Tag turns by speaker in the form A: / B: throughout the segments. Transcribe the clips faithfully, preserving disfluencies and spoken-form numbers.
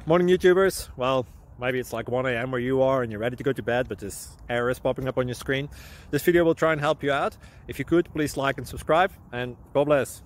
A: Morning YouTubers. Well, maybe it's like one A M where you are and you're ready to go to bed, but this error is popping up on your screen. This video will try and help you out. If you could, please like and subscribe, and God bless.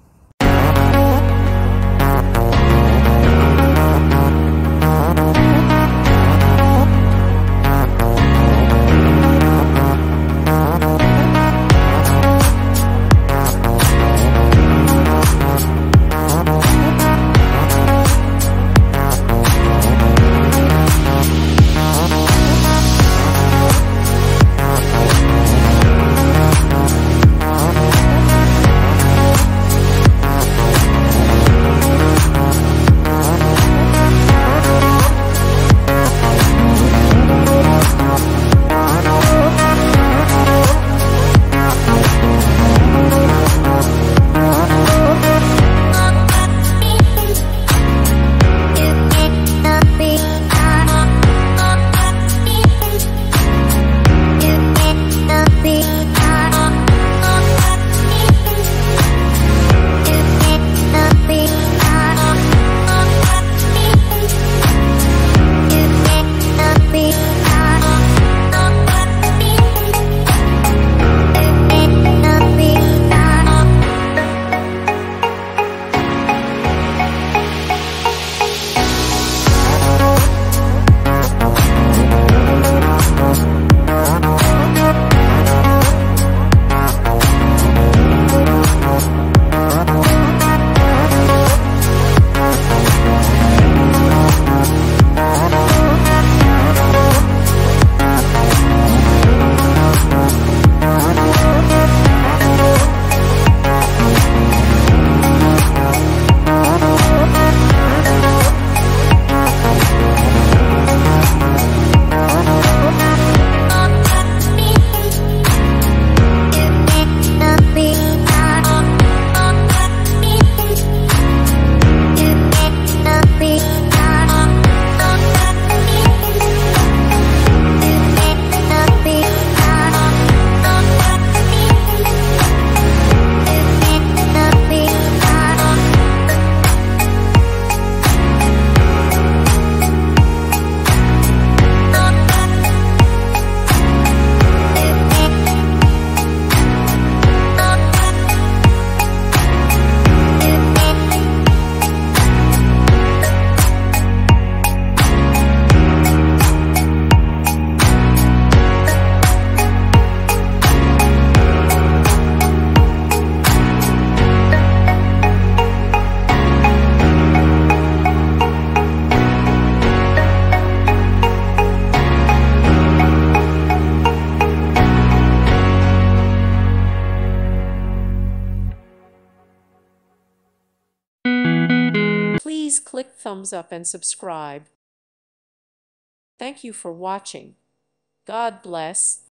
B: Please click thumbs up and subscribe. Thank you for watching. God bless.